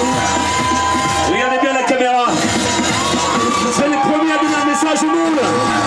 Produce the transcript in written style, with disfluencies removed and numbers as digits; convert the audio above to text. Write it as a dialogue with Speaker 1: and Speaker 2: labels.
Speaker 1: Regardez bien la caméra. C'est les premiers à donner un message au monde.